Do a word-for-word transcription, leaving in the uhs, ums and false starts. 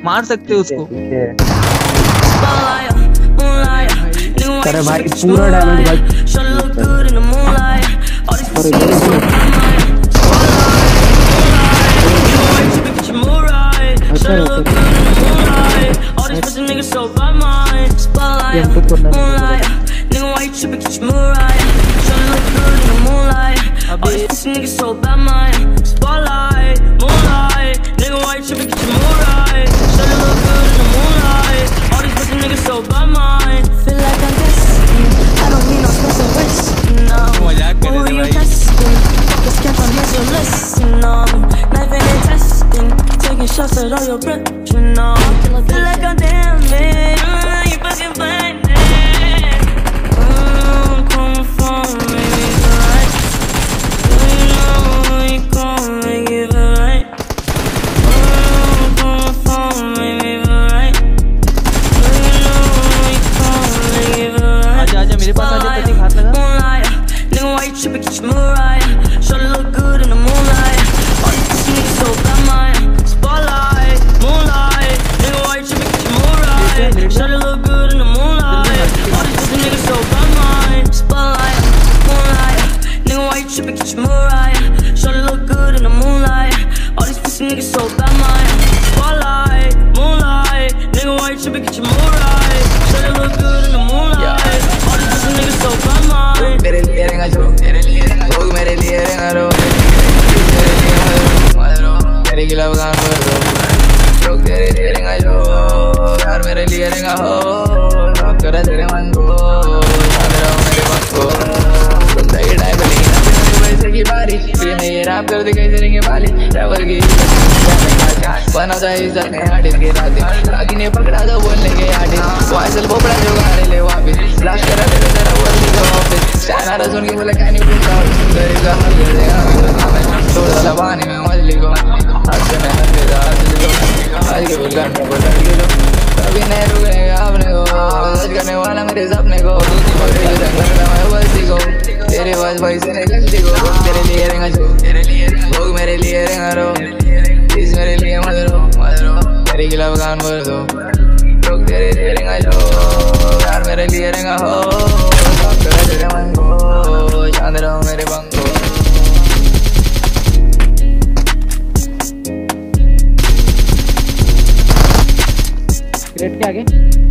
मार सकते हो उसको। अरे भाई पूरा डैमेज भाई। Shots at all your breath, you know. Feel like I'm damn it, mm, you fucking find it. Mm, come for me, right? You know you gon' make it right. Mm, come for me, right? You know you gon' make it right. आजा आजा मेरे पास आजा, प्रतीक हाथ लगा। Moonlight, nigga, why you tripping? Get your mood right. Shawty look good in the moonlight. All these pussy niggas so bad, man. Spotlight, moonlight, nigga, why you tripping? Get your mood right. Shawty look good in the moonlight. All these pussy niggas so bad, man. Spotlight, moonlight, nigga, why you tripping? Get your mood right. Shawty look good in the moonlight. All these pussy niggas so bad, man. Spotlight, moonlight, nigga, why you tripping? Get your mood right. Shawty look good in the moonlight. All these pussy niggas so bad, man. मेरे लिए रहेगा जो, लोग मेरे लिए रहेगा रो, मेरे खिलाफ गान बोल दो, लोग तेरे लिए रहेगा जो, यार मेरे लिए रहेगा हो, रॉक करा तेरे मन को, याद रहो मेरे मन को, तुम सही टाइम पे लेकिन अभी मेरे पैसे की बारिश, फिर मैं ये रैप कर दे कैसे रहेंगे बाली, ट्रैवल की बना था इस अपने आर्टिस्ट के राते, आगे ने पकड़ा तो बोलने के आर्टिस्ट, वाइसल पोपड़ा जो गाने ले वापिस, लाश करा तेरे तेरा वर्दी का ऑफिस, चाइना सुन के बोले कहनी पूछा, गरीब का हल कर देगा, छोड़ डाला पानी में मछली को, हाथ से मैं हल देता, आज के बुलगान में बोल लड़के लो, कभी नहीं रुकेगा अपने को, सच करने वाला मेरे सपने को, पकड़े जो रंग लगता मैं बस्ती को, तेरे पास पैसे नहीं गलती को, तेरे लिए रहेगा जो, लोग मेरे लिए रहेगा रो, इस मेरे लिए मत रो, मत रो, तेरे खिलाफ गान बोल दो, लोग तेरे लिए रहेगा जो, यार मेरे लिए रहेगा हो, रॉक करा तेरे मन को, चांद रहो मेरे पंख को। ग्रेट के आगे